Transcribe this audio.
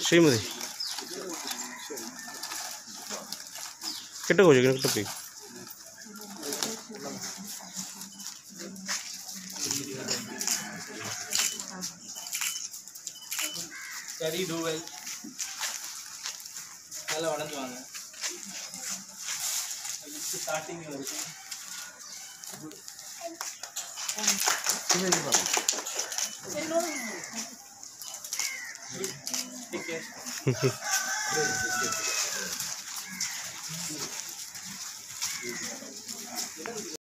श्रीमती किट्टे हो जाएगी किट्टे पे Study do well. நல்லா வளர்ந்து வாங்க. அதுக்கு ஸ்டார்டிங் வருது. Take care.